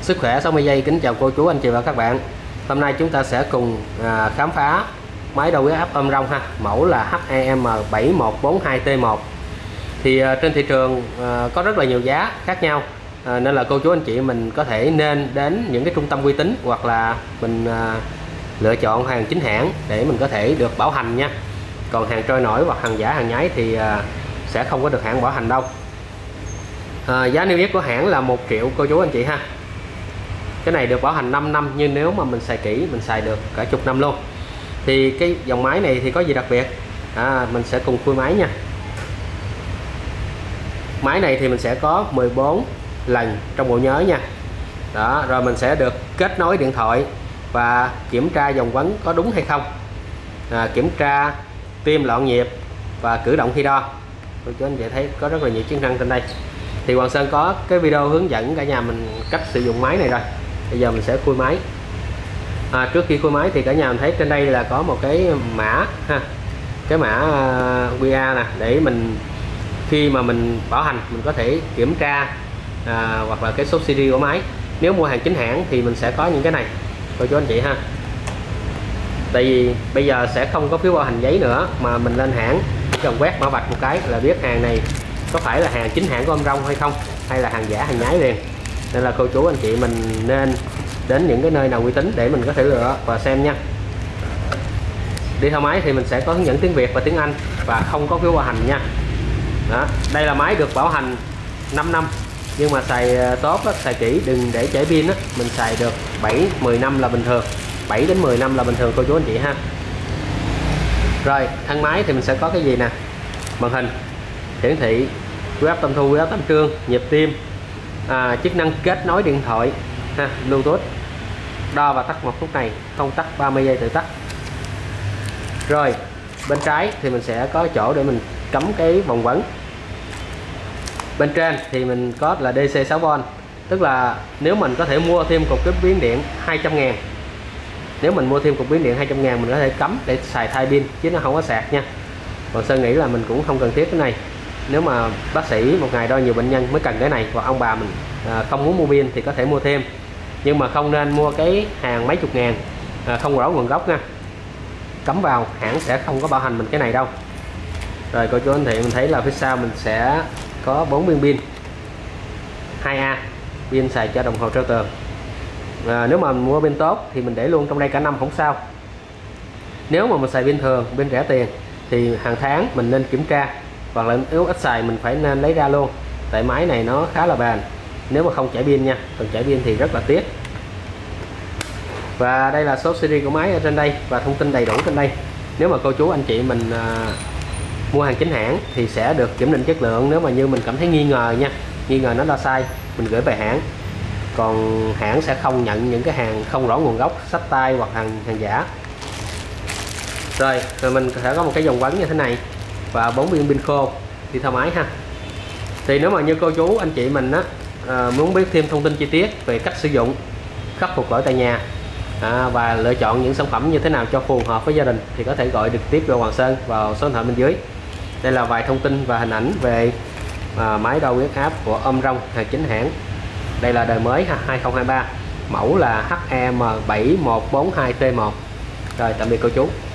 Sức khỏe 60 giây kính chào cô chú anh chị và các bạn. Hôm nay chúng ta sẽ cùng khám phá máy đo huyết áp âm rong ha, mẫu là HEM7142T1. Thì trên thị trường có rất là nhiều giá khác nhau, nên là cô chú anh chị mình có thể nên đến những cái trung tâm uy tín, hoặc là mình lựa chọn hàng chính hãng để mình có thể được bảo hành nha. Còn hàng trôi nổi hoặc hàng giả hàng nhái thì sẽ không có được hãng bảo hành đâu. Giá niêm yết của hãng là 1 triệu cô chú anh chị ha. Cái này được bảo hành 5 năm, nhưng nếu mà mình xài kỹ mình xài được cả chục năm luôn. Thì cái dòng máy này thì có gì đặc biệt, mình sẽ cùng khui máy nha. Máy này thì mình sẽ có 14 lần trong bộ nhớ nha. Đó, rồi mình sẽ được kết nối điện thoại và kiểm tra dòng vấn có đúng hay không, kiểm tra tim, loạn nhịp và cử động khi đo. Cô chú anh chị thấy có rất là nhiều chức năng trên đây. Thì Hoàng Sơn có cái video hướng dẫn cả nhà mình cách sử dụng máy này rồi. Bây giờ mình sẽ khui máy. Trước khi khui máy thì cả nhà mình thấy trên đây là có một cái mã ha, cái mã QR nè, để mình khi mà mình bảo hành mình có thể kiểm tra hoặc là cái số CD của máy. Nếu mua hàng chính hãng thì mình sẽ có những cái này cô chú anh chị ha. Tại vì bây giờ sẽ không có phiếu bảo hành giấy nữa, mà mình lên hãng chỉ cần quét mã vạch một cái là biết hàng này có phải là hàng chính hãng của âm rong hay không, hay là hàng giả hàng nhái liền. Nên là cô chú anh chị mình nên đến những cái nơi nào uy tín để mình có thể lựa và xem nha. Đi theo máy thì mình sẽ có hướng dẫn tiếng Việt và tiếng Anh và không có phiếu bảo hành nha. Đó, đây là máy được bảo hành 5 năm, nhưng mà xài tốt đó, xài kỹ đừng để chảy pin đó. Mình xài được 7-10 năm là bình thường, 7 đến 10 năm là bình thường cô chú anh chị ha. Rồi thân máy thì mình sẽ có cái gì nè, màn hình hiển thị huyết áp tâm thu, huyết áp tâm trương, nhịp tim, chức năng kết nối điện thoại ha, Bluetooth, đo và tắt một phút này, không tắt 30 giây tự tắt. Rồi bên trái thì mình sẽ có chỗ để mình cắm cái vòng vấn. Bên trên thì mình có là DC 6V, tức là nếu mình có thể mua thêm cục tiếp biến điện 200.000. Nếu mình mua thêm cục biến điện 200.000 mình có thể cắm để xài thay pin, chứ nó không có sạc nha. Còn Sơn nghĩ là mình cũng không cần thiết cái này. Nếu mà bác sĩ một ngày đo nhiều bệnh nhân mới cần cái này, hoặc ông bà mình không muốn mua pin thì có thể mua thêm, nhưng mà không nên mua cái hàng mấy chục ngàn không rõ nguồn gốc nha. Cắm vào hãng sẽ không có bảo hành mình cái này đâu. Rồi cô chú anh chị mình thấy là phía sau mình sẽ có 4 viên pin 2A, pin xài cho đồng hồ treo tường. Nếu mà mình mua pin tốt thì mình để luôn trong đây cả năm không sao. Nếu mà mình xài pin thường, pin rẻ tiền thì hàng tháng mình nên kiểm tra, hoặc là nếu ít xài mình phải nên lấy ra luôn, tại máy này nó khá là bền nếu mà không chảy pin nha, còn chảy pin thì rất là tiếc. Và đây là số CD của máy ở trên đây và thông tin đầy đủ trên đây. Nếu mà cô chú anh chị mình mua hàng chính hãng thì sẽ được kiểm định chất lượng. Nếu mà như mình cảm thấy nghi ngờ nha, nghi ngờ nó đo sai, mình gửi về hãng. Còn hãng sẽ không nhận những cái hàng không rõ nguồn gốc, xách tay hoặc hàng giả. Rồi mình sẽ có một cái vòng vấn như thế này và 4 viên pin khô đi theo máy ha. Thì nếu mà như cô chú anh chị mình muốn biết thêm thông tin chi tiết về cách sử dụng, khắc phục lỗi tại nhà và lựa chọn những sản phẩm như thế nào cho phù hợp với gia đình, thì có thể gọi trực tiếp cho Hoàng Sơn vào số điện thoại bên dưới. Đây là vài thông tin và hình ảnh về máy đo huyết áp của âm rong hàng chính hãng. Đây là đời mới 2023, mẫu là HEM7142T1. Rồi tạm biệt cô chú.